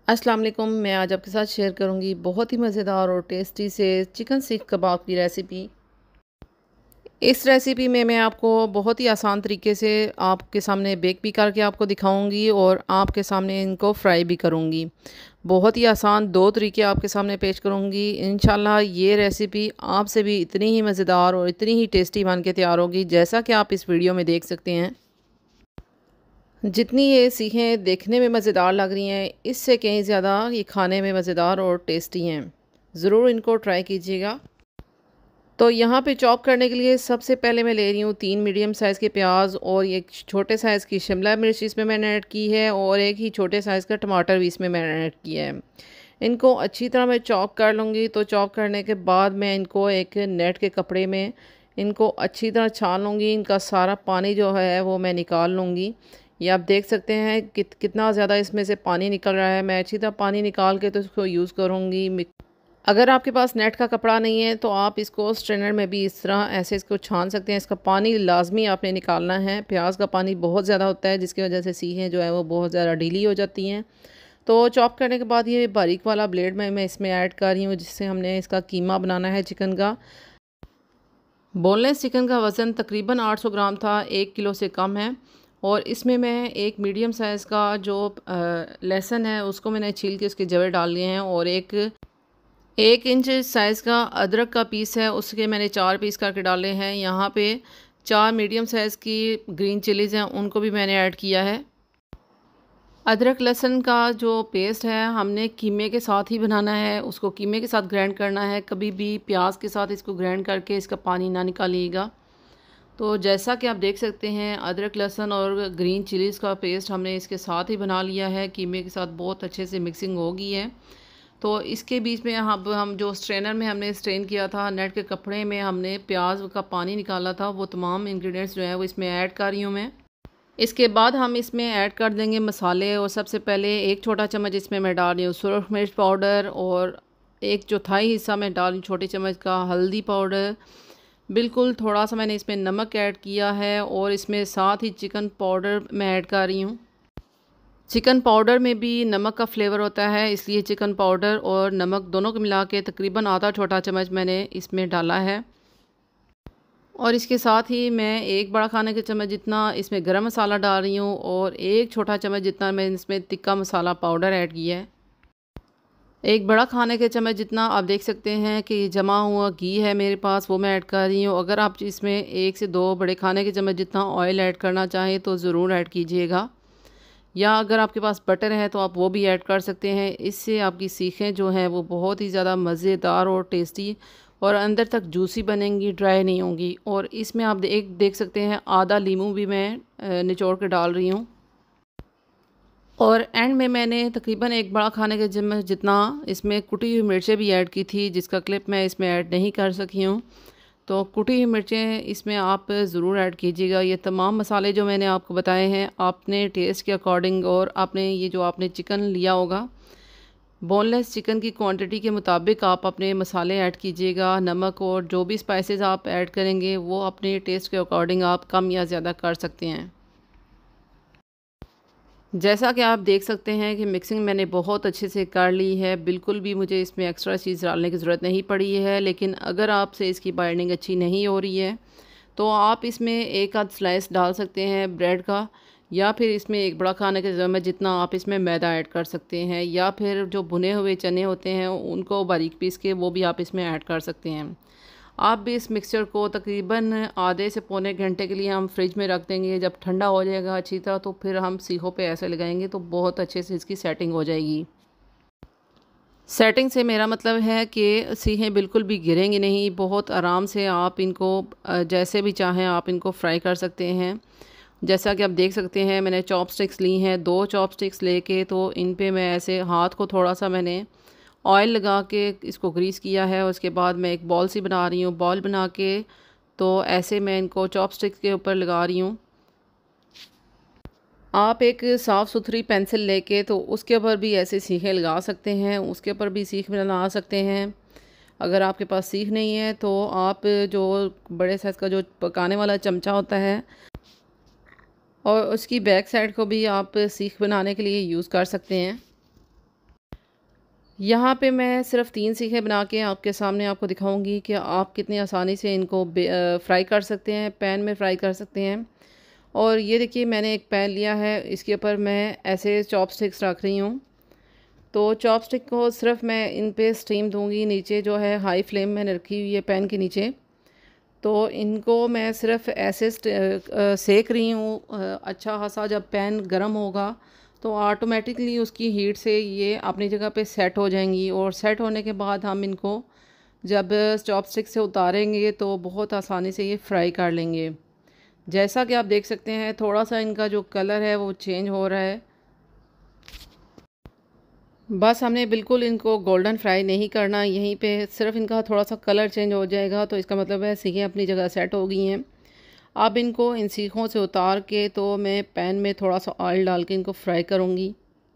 अस्सलाम वालेकुम। मैं आज आपके साथ शेयर करूंगी बहुत ही मज़ेदार और टेस्टी से चिकन सीख कबाब की रेसिपी। इस रेसिपी में मैं आपको बहुत ही आसान तरीके से आपके सामने बेक भी करके आपको दिखाऊंगी और आपके सामने इनको फ्राई भी करूंगी। बहुत ही आसान दो तरीके आपके सामने पेश करूंगी। इंशाल्लाह ये रेसिपी आपसे भी इतनी ही मज़ेदार और इतनी ही टेस्टी बन के तैयार होगी जैसा कि आप इस वीडियो में देख सकते हैं। जितनी ये सीखें देखने में मज़ेदार लग रही हैं, इससे कहीं ज़्यादा ये खाने में मज़ेदार और टेस्टी हैं। ज़रूर इनको ट्राई कीजिएगा। तो यहाँ पे चॉप करने के लिए सबसे पहले मैं ले रही हूँ 3 मीडियम साइज़ के प्याज और एक छोटे साइज़ की शिमला मिर्च इसमें मैंने ऐड की है और एक ही छोटे साइज़ का टमाटर भी इसमें मैंने ऐड किया है। इनको अच्छी तरह मैं चॉप कर लूँगी। तो चॉप करने के बाद मैं इनको एक नेट के कपड़े में इनको अच्छी तरह छान लूँगी। इनका सारा पानी जो है वो मैं निकाल लूँगी। ये आप देख सकते हैं कितना ज़्यादा इसमें से पानी निकल रहा है। मैं अच्छी तरह पानी निकाल के तो इसको यूज़ करूँगी। अगर आपके पास नेट का कपड़ा नहीं है तो आप इसको स्ट्रेनर में भी इस तरह ऐसे इसको छान सकते हैं। इसका पानी लाजमी आपने निकालना है। प्याज का पानी बहुत ज़्यादा होता है जिसकी वजह से सीखें जो है वो बहुत ज़्यादा ढीली हो जाती हैं। तो चॉप करने के बाद ये बारीक वाला ब्लेड मैं इसमें ऐड कर रही हूँ जिससे हमने इसका कीमा बनाना है चिकन का। बोनलेस चिकन का वज़न तकरीबन 800 ग्राम था, 1 किलो से कम है। और इसमें मैं एक मीडियम साइज़ का जो लहसुन है उसको मैंने छील के उसके जवे डाल लिए हैं और एक इंच साइज़ का अदरक का पीस है उसके मैंने 4 पीस करके डाले हैं। यहाँ पे 4 मीडियम साइज़ की ग्रीन चिलीज़ हैं उनको भी मैंने ऐड किया है। अदरक लहसुन का जो पेस्ट है हमने कीमे के साथ ही बनाना है, उसको कीमे के साथ ग्राइंड करना है। कभी भी प्याज के साथ इसको ग्राइंड करके इसका पानी ना निकालिएगा। तो जैसा कि आप देख सकते हैं अदरक लहसुन और ग्रीन चिलीज़ का पेस्ट हमने इसके साथ ही बना लिया है। कीमे के साथ बहुत अच्छे से मिक्सिंग हो गई है। तो इसके बीच में हम जो स्ट्रेनर में हमने स्ट्रेन किया था नेट के कपड़े में हमने प्याज का पानी निकाला था, वो तमाम इंग्रेडिएंट्स जो है वो इसमें ऐड कर रही हूँ मैं। इसके बाद हम इसमें ऐड कर देंगे मसाले और सबसे पहले 1 छोटा चम्मच इसमें मैं डाल रही हूँ सुरख मिर्च पाउडर और 1/4 हिस्सा मैं डाल रही हूँ छोटे चम्मच का हल्दी पाउडर। बिल्कुल थोड़ा सा मैंने इसमें नमक ऐड किया है और इसमें साथ ही चिकन पाउडर मैं ऐड कर रही हूँ। चिकन पाउडर में भी नमक का फ्लेवर होता है, इसलिए चिकन पाउडर और नमक दोनों को मिला के तकरीबन आधा छोटा चम्मच मैंने इसमें डाला है। और इसके साथ ही मैं 1 बड़ा खाने का चम्मच जितना इसमें गरम मसाला डाल रही हूँ और 1 छोटा चम्मच जितना मैं इसमें तिक्का मसाला पाउडर ऐड किया है। 1 बड़ा खाने के चम्मच जितना आप देख सकते हैं कि जमा हुआ घी है मेरे पास, वो मैं ऐड कर रही हूँ। अगर आप इसमें 1 से 2 बड़े खाने के चम्मच जितना ऑयल ऐड करना चाहें तो ज़रूर ऐड कीजिएगा, या अगर आपके पास बटर है तो आप वो भी ऐड कर सकते हैं। इससे आपकी सीखें जो हैं वो बहुत ही ज़्यादा मज़ेदार और टेस्टी और अंदर तक जूसी बनेंगी, ड्राई नहीं होंगी। और इसमें आप देख सकते हैं आधा लीमू भी मैं निचोड़ के डाल रही हूँ। और एंड में मैंने तकरीबन 1 बड़ा खाने का चम्मच जितना इसमें कुटी हुई मिर्चें भी ऐड की थी, जिसका क्लिप मैं इसमें ऐड नहीं कर सकी हूँ। तो कुटी हुई मिर्चें इसमें आप ज़रूर ऐड कीजिएगा। ये तमाम मसाले जो मैंने आपको बताए हैं आपने टेस्ट के अकॉर्डिंग और आपने ये जो आपने चिकन लिया होगा बोनलेस चिकन की क्वांटिटी के मुताबिक आप अपने मसाले ऐड कीजिएगा। नमक और जो भी स्पाइसेस आप ऐड करेंगे वो अपने टेस्ट के अकॉर्डिंग आप कम या ज़्यादा कर सकते हैं। जैसा कि आप देख सकते हैं कि मिक्सिंग मैंने बहुत अच्छे से कर ली है, बिल्कुल भी मुझे इसमें एक्स्ट्रा चीज़ डालने की ज़रूरत नहीं पड़ी है। लेकिन अगर आपसे इसकी बाइंडिंग अच्छी नहीं हो रही है तो आप इसमें 1 आध स्लाइस डाल सकते हैं ब्रेड का, या फिर इसमें 1 बड़ा खाने का चम्मच जितना आप इसमें मैदा ऐड कर सकते हैं, या फिर जो भुने हुए चने होते हैं उनको बारीक पीस के वो भी आप इसमें ऐड कर सकते हैं। आप भी इस मिक्सचर को तकरीबन आधे से पौने घंटे के लिए हम फ्रिज में रख देंगे। जब ठंडा हो जाएगा अच्छी तरह तो फिर हम सीखों पे ऐसे लगाएंगे तो बहुत अच्छे से इसकी सेटिंग हो जाएगी। सेटिंग से मेरा मतलब है कि सीखें बिल्कुल भी गिरेंगी नहीं, बहुत आराम से आप इनको जैसे भी चाहें आप इनको फ्राई कर सकते हैं। जैसा कि आप देख सकते हैं मैंने चॉपस्टिक्स ली हैं, 2 चॉपस्टिक्स लेके तो इन पे मैं ऐसे हाथ को थोड़ा सा मैंने ऑयल लगा के इसको ग्रीस किया है। उसके बाद मैं एक बॉल सी बना रही हूँ, बॉल बना के तो ऐसे मैं इनको चॉपस्टिक्स के ऊपर लगा रही हूँ। आप एक साफ़ सुथरी पेंसिल लेके तो उसके ऊपर भी ऐसे सीखें लगा सकते हैं, उसके ऊपर भी सीख बना सकते हैं। अगर आपके पास सीख नहीं है तो आप जो बड़े साइज़ का जो पकाने वाला चमचा होता है और उसकी बैक साइड को भी आप सीख बनाने के लिए यूज़ कर सकते हैं। यहाँ पे मैं सिर्फ 3 सीखें बना के आपके सामने आपको दिखाऊंगी कि आप कितनी आसानी से इनको फ्राई कर सकते हैं, पैन में फ्राई कर सकते हैं। और ये देखिए मैंने एक पैन लिया है, इसके ऊपर मैं ऐसे चॉपस्टिक्स रख रही हूँ। तो चॉपस्टिक को सिर्फ मैं इन पे स्टीम दूंगी। नीचे जो है हाई फ्लेम मैंने रखी हुई है पैन के नीचे। तो इनको मैं सिर्फ ऐसे सेक रही हूँ। अच्छा खासा जब पैन गर्म होगा तो ऑटोमेटिकली उसकी हीट से ये अपनी जगह पे सेट हो जाएंगी, और सेट होने के बाद हम इनको जब चॉपस्टिक से उतारेंगे तो बहुत आसानी से ये फ्राई कर लेंगे। जैसा कि आप देख सकते हैं थोड़ा सा इनका जो कलर है वो चेंज हो रहा है। बस हमने बिल्कुल इनको गोल्डन फ्राई नहीं करना, यहीं पे सिर्फ इनका थोड़ा सा कलर चेंज हो जाएगा तो इसका मतलब है सीखें अपनी जगह सेट हो गई हैं। अब इनको इन सीखों से उतार के तो मैं पैन में थोड़ा सा ऑयल डाल के इनको फ्राई करूँगी,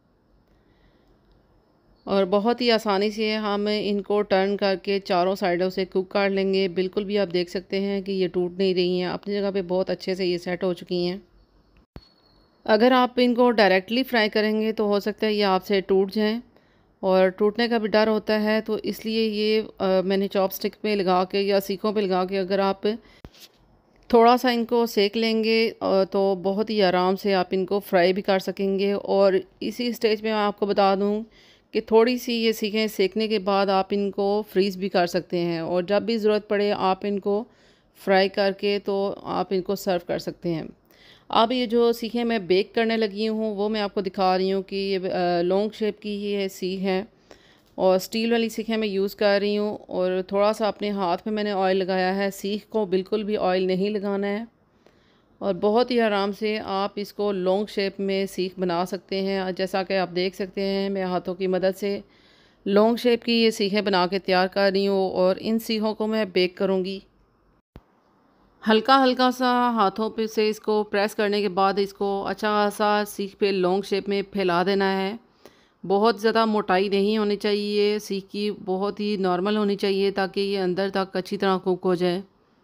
और बहुत ही आसानी से हम इनको टर्न करके चारों साइडों से कुक कर लेंगे। बिल्कुल भी आप देख सकते हैं कि ये टूट नहीं रही हैं, अपनी जगह पे बहुत अच्छे से ये सेट हो चुकी हैं। अगर आप इनको डायरेक्टली फ्राई करेंगे तो हो सकता है ये आपसे टूट जाएं, और टूटने का भी डर होता है। तो इसलिए ये मैंने चॉपस्टिक पे लगा के या सीखों पे लगा के अगर आप थोड़ा सा इनको सेक लेंगे तो बहुत ही आराम से आप इनको फ्राई भी कर सकेंगे। और इसी स्टेज में मैं आपको बता दूं कि थोड़ी सी ये सीखें सेकने के बाद आप इनको फ्रीज़ भी कर सकते हैं, और जब भी ज़रूरत पड़े आप इनको फ्राई करके तो आप इनको सर्व कर सकते हैं। अब ये जो सीखें मैं बेक करने लगी हूँ वो मैं आपको दिखा रही हूँ कि ये लॉन्ग शेप की ये सीख है, और स्टील वाली सीखें मैं यूज़ कर रही हूँ। और थोड़ा सा अपने हाथ में मैंने ऑयल लगाया है, सीख को बिल्कुल भी ऑयल नहीं लगाना है, और बहुत ही आराम से आप इसको लॉन्ग शेप में सीख बना सकते हैं। जैसा कि आप देख सकते हैं मैं हाथों की मदद से लॉन्ग शेप की ये सीखें बना के तैयार कर रही हूँ, और इन सीखों को मैं बेक करूँगी। हल्का हल्का सा हाथों पे से इसको प्रेस करने के बाद इसको अच्छा खासा सीख पे लॉन्ग शेप में फैला देना है। बहुत ज़्यादा मोटाई नहीं होनी चाहिए सीख की, बहुत ही नॉर्मल होनी चाहिए ताकि ये अंदर तक अच्छी तरह कुक हो जाए।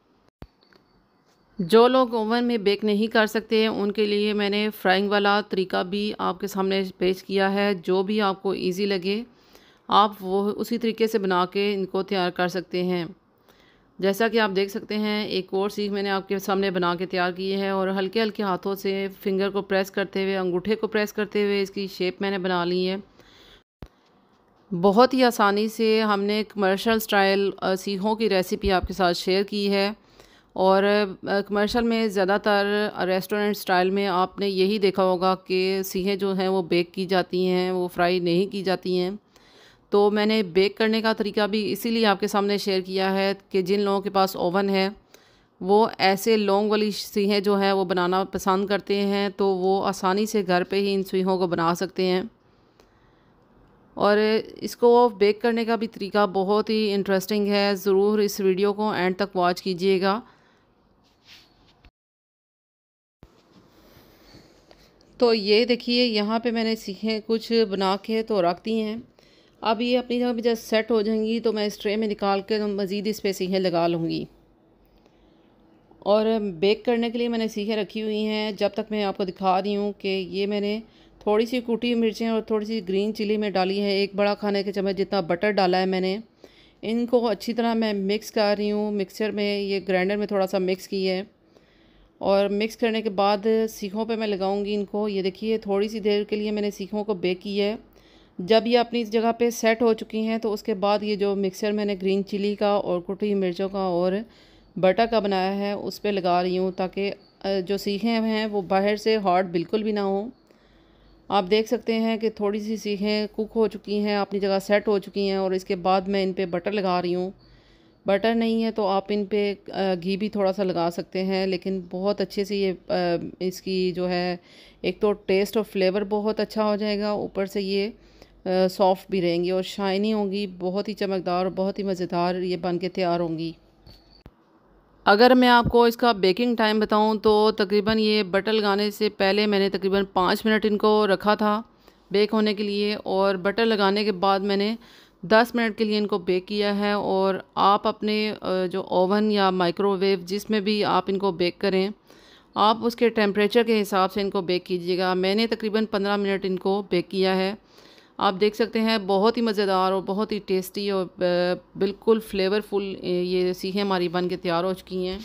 जो लोग ओवन में बेक नहीं कर सकते हैं उनके लिए मैंने फ्राइंग वाला तरीका भी आपके सामने पेश किया है। जो भी आपको इजी लगे आप वो उसी तरीके से बना के इनको तैयार कर सकते हैं। जैसा कि आप देख सकते हैं एक और सीख मैंने आपके सामने बना के तैयार की है, और हल्के हल्के हाथों से फिंगर को प्रेस करते हुए, अंगूठे को प्रेस करते हुए इसकी शेप मैंने बना ली है। बहुत ही आसानी से हमने कमर्शियल स्टाइल सीखों की रेसिपी आपके साथ शेयर की है। और कमर्शियल में ज़्यादातर रेस्टोरेंट स्टाइल में आपने यही देखा होगा कि सीखें जो हैं वो बेक की जाती हैं, वो फ्राई नहीं की जाती हैं। तो मैंने बेक करने का तरीका भी इसीलिए आपके सामने शेयर किया है कि जिन लोगों के पास ओवन है वो ऐसे लॉन्ग वाली सीखें जो है वो बनाना पसंद करते हैं, तो वो आसानी से घर पे ही इन सीखों को बना सकते हैं। और इसको बेक करने का भी तरीका बहुत ही इंटरेस्टिंग है। ज़रूर इस वीडियो को एंड तक वॉच कीजिएगा। तो ये देखिए यहाँ पे मैंने सीखें कुछ बना के तो रख दी हैं। अब ये अपनी जगह पे जब सेट हो जाएंगी तो मैं इस ट्रे में निकाल के मज़ीद इस पर सीखें लगा लूँगी। और बेक करने के लिए मैंने सीखें रखी हुई हैं। जब तक मैं आपको दिखा रही हूँ कि ये मैंने थोड़ी सी कुटी मिर्चें और थोड़ी सी ग्रीन चिली में डाली है। एक बड़ा खाने के चम्मच जितना बटर डाला है मैंने। इनको अच्छी तरह मैं मिक्स कर रही हूँ मिक्सर में, ये ग्राइंडर में थोड़ा सा मिक्स की है। और मिक्स करने के बाद सीखों पे मैं लगाऊंगी इनको। ये देखिए थोड़ी सी देर के लिए मैंने सीखों को बेक किया है। जब ये अपनी जगह पे सेट हो चुकी हैं तो उसके बाद ये जो मिक्सर मैंने ग्रीन चिली का और कुटी मिर्चों का और बटर का बनाया है उस पर लगा रही हूँ, ताकि जो सीखें हैं वो बाहर से हॉट बिल्कुल भी ना हो। आप देख सकते हैं कि थोड़ी सी सीखें कुक हो चुकी हैं, अपनी जगह सेट हो चुकी हैं, और इसके बाद मैं इन पर बटर लगा रही हूँ। बटर नहीं है तो आप इन पे घी भी थोड़ा सा लगा सकते हैं, लेकिन बहुत अच्छे से ये इसकी जो है एक तो टेस्ट और फ्लेवर बहुत अच्छा हो जाएगा, ऊपर से ये सॉफ्ट भी रहेंगी और शाइनी होंगी, बहुत ही चमकदार और बहुत ही मज़ेदार ये बन के तैयार होंगी। अगर मैं आपको इसका बेकिंग टाइम बताऊं तो तकरीबन ये बटर लगाने से पहले मैंने तकरीबन 5 मिनट इनको रखा था बेक होने के लिए, और बटर लगाने के बाद मैंने 10 मिनट के लिए इनको बेक किया है। और आप अपने जो ओवन या माइक्रोवेव जिसमें भी आप इनको बेक करें आप उसके टेम्परेचर के हिसाब से इनको बेक कीजिएगा। मैंने तकरीबन 15 मिनट इनको बेक किया है। आप देख सकते हैं बहुत ही मज़ेदार और बहुत ही टेस्टी और बिल्कुल फ्लेवरफुल ये सीखें हमारी बन के तैयार हो चुकी हैं।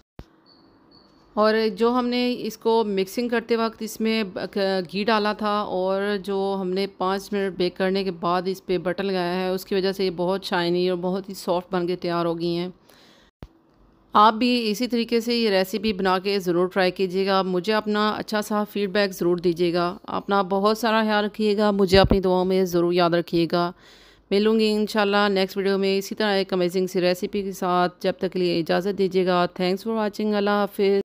और जो हमने इसको मिक्सिंग करते वक्त इसमें घी डाला था और जो हमने 5 मिनट बेक करने के बाद इस पे बटर लगाया है, उसकी वजह से ये बहुत शाइनी और बहुत ही सॉफ्ट बन के तैयार हो गई हैं। आप भी इसी तरीके से ये रेसिपी बना के ज़रूर ट्राई कीजिएगा। मुझे अपना अच्छा सा फ़ीडबैक ज़रूर दीजिएगा। अपना बहुत सारा ख्याल रखिएगा, मुझे अपनी दुआओं में ज़रूर याद रखिएगा। मिलूँगी इंशाल्लाह नेक्स्ट वीडियो में इसी तरह एक अमेजिंग सी रेसिपी के साथ। जब तक के लिए इजाज़त दीजिएगा। Thanks for watching. अल्लाह हाफ़िज़।